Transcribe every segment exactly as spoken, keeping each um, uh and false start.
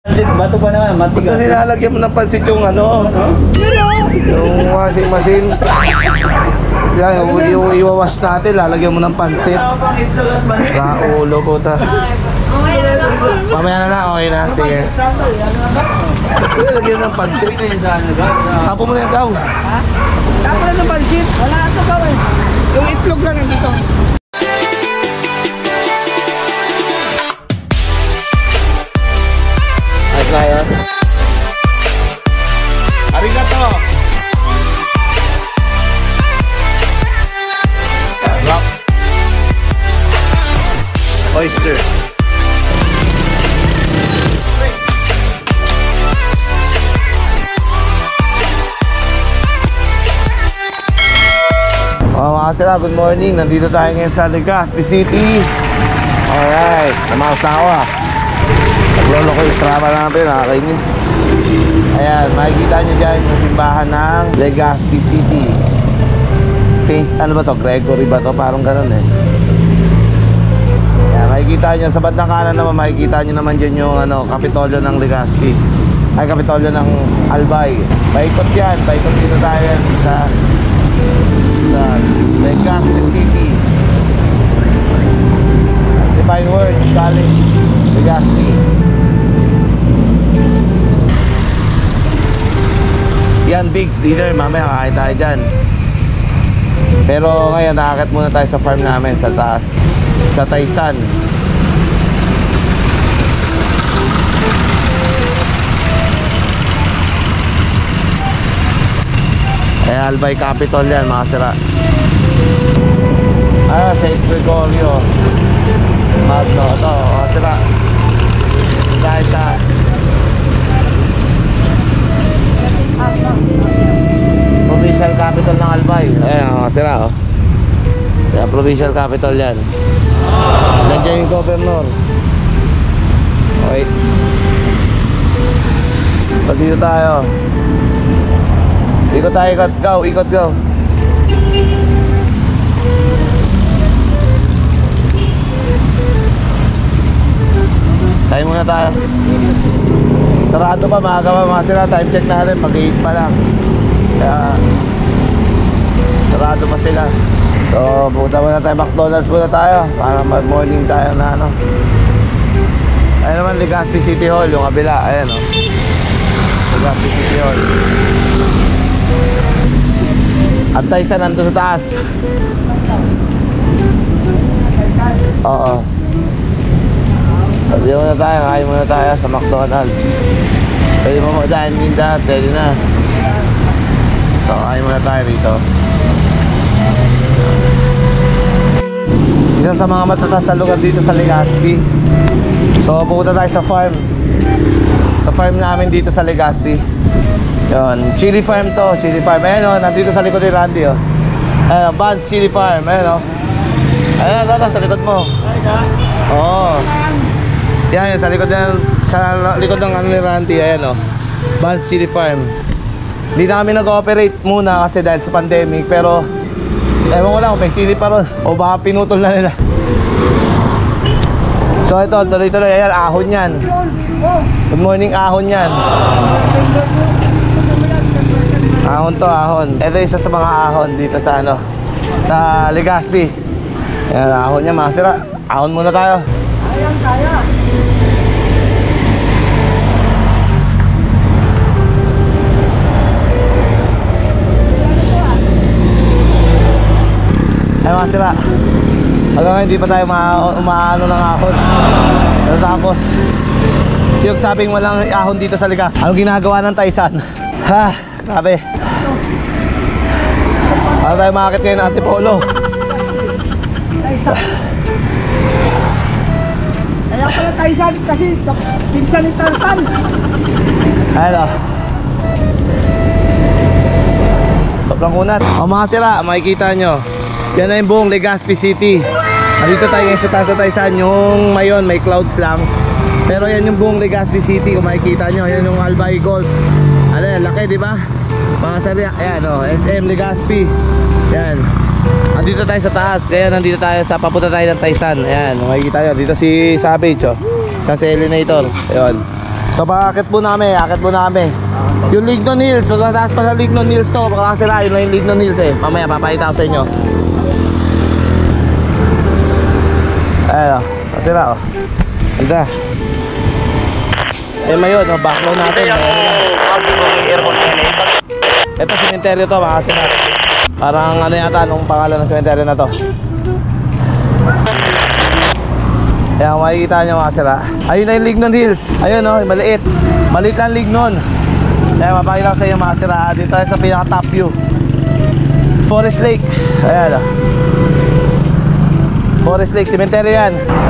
Bato pa naman, matigas. Kasi nilalagyan mo ng pansit yung ano, yung washing machine. Yan, yung, yung iwawash natin, lalagyan mo ng pansit. Raulo po ta. Mamaya na lang, okay na, sige. Lagyan ng pansit. Tapo mo na yung gaw. Tapo na ng pansit. Wala ito gaw eh. Yung itlog lang nandito. Ayos na yun. Arigato. Rock. Oyster. Oh, mga sila, good morning. Nandito tayo ngayon sa Legazpi City. Alright, namaos na ako ah. Naglolo ko yung travel natin, nakakainis. Ayan, makikita nyo dyan yung simbahan ng Legazpi City. Saint, ano ba to? Gregory ba to? Parang ganun eh. Ayan, makikita nyo, sa bandang kanan naman, makikita nyo naman dyan yung ano, Kapitolyo ng Legazpi. Ay, Kapitolyo ng Albay. Paikot yan, paikot dito tayo yan sa sa Legazpi City. Divine Word College, Legazpi. Yan, Bigs, dinner, mamaya kakain tayo dyan. Pero ngayon, nakakit muna tayo sa farm namin sa taas, sa Taysan. Eh, Albay Capital yan, mga sira. Ah, Saint Gregorio Magno, ito, mga sira. Dahil sa provincial capital ng Albay. Ayan, mga sira, oh. Kaya provincial capital yan. Nandiyan yung governor. Okay. So, dito tayo. Ikot tayo, ikot, go, ikot, go. Tayo muna tayo. Sarado pa, maaga pa, mga sila. Time check natin, pag-eight pa lang. Kaya sarado pa sila. So, pupunta muna tayo, McDonald's muna tayo para mag-morning tayo na ano. Ayan naman, Legazpi City Hall, yung kabila. Ayan, o, oh. Legazpi City Hall. At Taysan nandun sa taas. Oo. Sabi muna tayo, kain muna tayo sa McDonald's. Pwede mo mag-dining that, pwede na. So, kain muna tayo rito. Isa sa mga matatas na lugar dito sa Legazpi. So, pupunta tayo sa farm. Sa farm namin dito sa Legazpi. Yun, chili farm to, chili farm. Ayan o, nandito sa likod ni Randy o. Ayan o, Vans Chili Farm. Ayan o. Ayan, ayan, sa likod mo. Oo. Yan, yan, sa likod ng, sa likod ng ano ni Randy. Ayan o, Vans Chili Farm. Hindi na kami nag-ooperate muna kasi dahil sa pandemic. Pero, ewan ko lang kung may chili pa ron o baka pinutol na nila. So ito, tuloy-tuloy. Ayan, ahon yan. Good morning, ahon yan. Ahon to, ahon. Ito isa sa mga ahon dito sa ano, sa Legazpi. Ayan, ahon niya, mga sira. Ahon muna tayo. Ayan, kaya. Ay, mga sira. Hanggang hindi pa tayo umaano ng ahon. Tapos siyog sabing walang ahon dito sa Legazpi. Anong ginagawa ng Taysan? Ha, grabe. Para tayo makakit ngayon ng Antipolo. Kaya pala Taysan kasi pinsan ni Taysan. Ayan o. Sobrang kunat. O mga sira, makikita nyo. Yan na yung buong Legazpi City. Dito tayo ngayon sa taas na Taysan. Yung mayon, may clouds lang. Pero yan yung buong Legazpi City. Kung makikita nyo, yan yung Albay Golf. Ano yan, laki diba? Mga sariya, ayan o, S M Legazpi. Yan. Nandito tayo sa taas. Kaya nandito tayo sa papunta tayo ng Taysan. Ayan, makikita nyo. Dito si Savage o. Sa si Elenator. Ayan. So paakit po namin, akit po namin. Yung Lignon Hills, pag nataas pa sa Lignon Hills to, baka kasira yun lang yung Lignon Hills eh. Mamaya papakita ko sa inyo. Ayan o, kasira o. Ganda. Eh mayon, oh, backlow natin. Ito sementeryo to, mga kasira. Parang ano yata, anong pangalan ng sementeryo na to? Ayan, makikita nyo mga sira. Ayun na yung Lignon Hills. Ayun o, oh, maliit. Maliit lang Lignon. Ayan, mapakita ko sa inyo mga sira. Dito tayo sa pinaka top view. Forest Lake. Ayan o. Oh. Forest Lake, cemetery yan.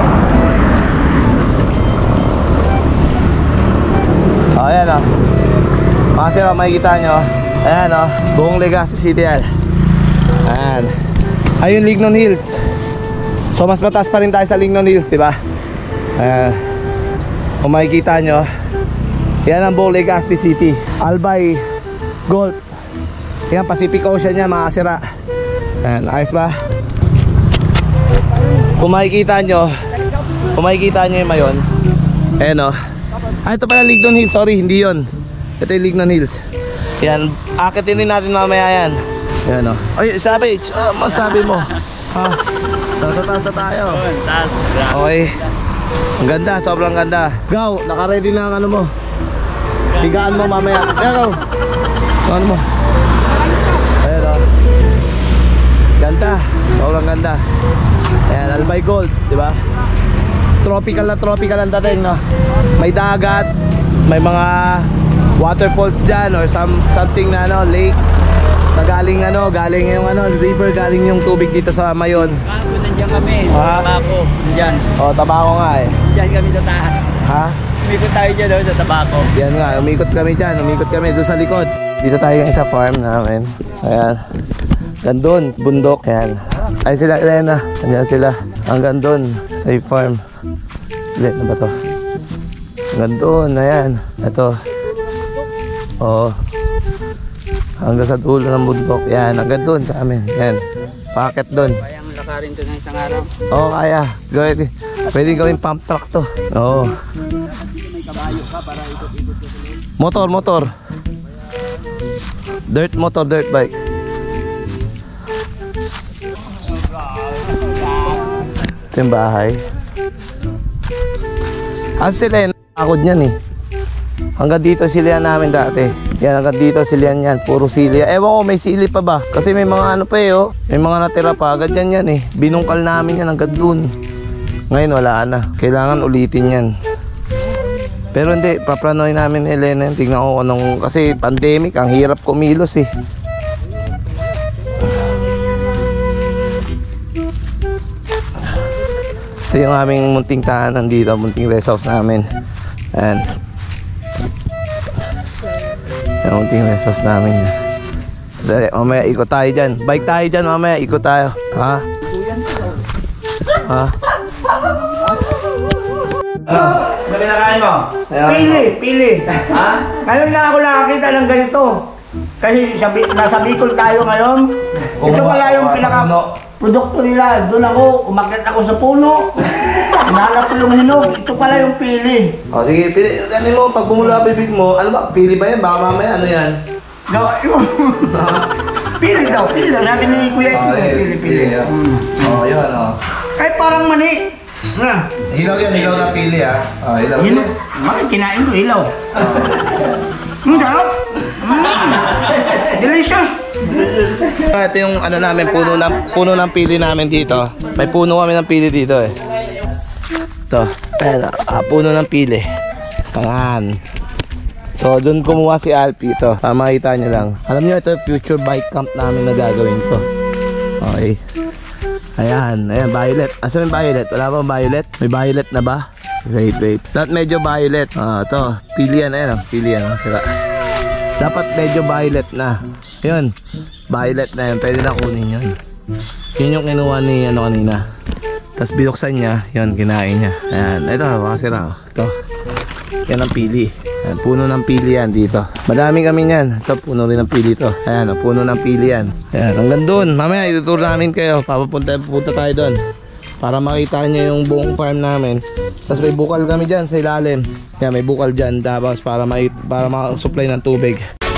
O, oh, ayan o. Oh. Mga sira, makikita nyo. Ayan o, oh. Buong Legazpi City yan. Ayan. Ayun Lignon Hills. So mas mataas pa rin tayo sa Lignon Hills, di ba? Ayan. Kung makikita nyo, yan ang buong Legazpi City. Albay, Gulf. Yan, Pacific Ocean yan mga kasira. Ayan, ayos ba? Kung makikita nyo, kung makikita nyo yung mayon. Ayan o. Ah, ito pala Lignon Hills, sorry, hindi yun. Ito yung Lignon Hills. Yan, akitin din natin mamaya yan. Ayan o. Ay, sabi, uh, masabi mo. Ha? Tasa-tasa tayo. Okay. Ang ganda, sobrang ganda. Gaw, naka-ready na ang ano mo. Higaan mo mamaya. Ayan o. Ano mo? Ayan o. Ganda, sobrang ganda. Ayan, Albay Gold, di ba? Tropical na tropical ang dating, no? May dagat, may mga waterfalls dyan or some, something na ano, lake. Na galing ano, galing yung ano, river, galing yung tubig dito sa mayon. Ah, nandiyan kami, ha? Tabako, nandiyan. Oh, Tabako nga eh. Diyan kami sa taas. Ha? Umikot tayo dyan oh, sa Tabako. Yan nga, umikot kami dyan, umikot kami doon sa likod. Dito tayo yung isa farm namin. Ayan. Gandun, bundok. Ayan. Ay sila, Elena. Ayan sila. Hanggang doon, sa farm. Sila na ba to? Gandun, ayan. Ito. Oo. Hanggang sa dulo ng bundok. Yan, hanggang doon sa amin. Yan, packet doon. Kayang lakarin to ng isang araw. Oo, kaya. Gawin, pwede gawin pump truck to. Oo. May kabayo ka para ikot-ikot ko sila. Motor, motor. Dirt motor, dirt bike. Ito yung bahay. Ang sila, nakakod niyan eh. Hanggang dito silihan namin dati. Yan, hanggang dito silihan yan. Puro silya. Ewan ko, may sili pa ba? Kasi may mga ano pa eh, oh. May mga natira pa. Agad yan yan eh. Binungkal namin yan hanggang dun. Ngayon wala na. Kailangan ulitin yan. Pero hindi, paplanoy namin ni Elena. Tingnan ko anong, kasi pandemic, ang hirap kumilos eh. Ito yung aming munting tahanan dito. Munting rest house namin. Ayan. Yung munting rest house namin. Dali, mamaya ikot tayo dyan. Bike tayo dyan, mamaya ikot tayo. Ha? Ha? Ano? Ano pinakain mo? Pili, pili. Ha? Ngayon na ako nakakita ng ganito. Kasi sa, nasa Bicol tayo ngayon. Ito pala yung pinaka-produkto nila. Doon ako, umakyat ako sa puno. Hinanap ko yung hinog. Ito pala yung pili. O sige, pili. Ano mo, pag bumula bibig mo, ano ba, pili ba yan? Baka mamaya, ano yan? No, pili daw, pili daw. Nabi ni Kuya ito. Pili, pili. O, yun, o. Ay, parang mani. Na. Hilaw yan, hilaw na pili ha. O, hilaw. Hilaw? Ay, kinain ko, hilaw. Ang sarap. Delicious. Ito yung ano namin, puno ng, puno ng pili namin dito. May puno kami ng pili dito eh. Ito, pero, ah, puno ng pili. Ayan. So, doon kumuha si Alpi ito. Para makita nyo lang. Alam nyo, ito yung future bike camp namin na gagawin ko. Okay. Ayan, ayan, violet. Asa may violet? Wala ba violet? May violet na ba? Wait, wait. Dapat medyo violet. Ah, ito. Pili yan, ayan. Pili yan. Sira. Dapat medyo violet na. Yun. Violet na yan. Pwede na kunin yun. Yun yung kinuha ni ano kanina. Tapos binuksan niya. Yun, kinain niya. Ayan. Ito, makasira. Ito. Yan ang pili. Ayan, puno ng pili yan dito. Madami kami yan. Ito, puno rin ng pili ito. Ayan, puno ng pili yan. Ayan, hanggang doon. Mamaya ituturo namin kayo. Papapunta, pupunta tayo doon. para makita nyo yung buong farm namin. Tapos may bukal kami dyan sa ilalim. Yan, may bukal dyan tapos para, ma para ma-supply ng tubig.